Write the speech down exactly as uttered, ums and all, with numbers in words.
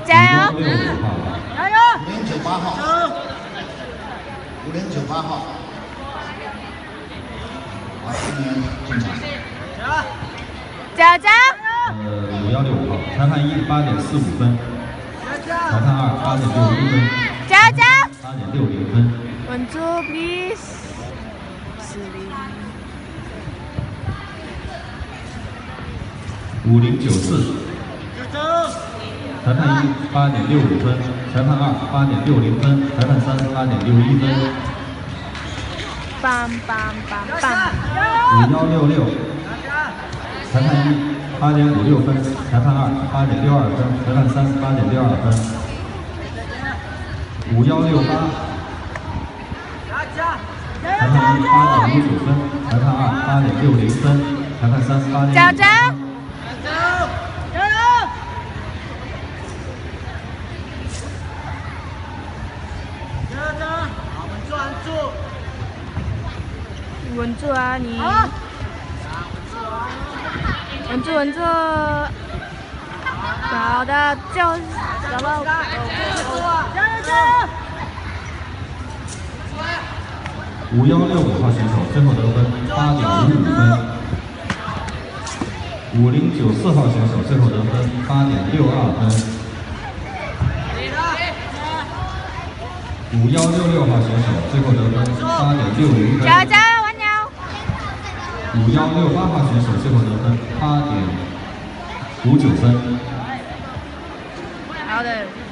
加油！ 五零九号， 加油！ 五零九八号，五零九八号，好，今年进场。 加油加油！ 呃，五幺六五号，裁判一八点四五分，裁判二八点六一分， 加油加油！ 八点六零分。 稳住 ，please。四零。 五零九四，裁判一八点六五分，裁判二八点六零分，裁判三八点六一分。 棒棒棒棒！ 五幺六六，裁判一八点五六分，裁判二八点六二分，裁判三八点六二分。五幺六八，裁判一八点一九分，裁判二八点六零分，裁判三八点。 加油加油！ 加油！加油！好，稳住，稳住。 稳住啊你！ 好， 稳住稳住！好的，就找到。 加油加油！ 五幺六五号选手最后得分八点五五分。五零九四号选手最后得分八点六二分。五幺六六号选手最后得分八点六零分。 加油加油，完了！ 五幺六八号选手最后得分八点五九分。 好的。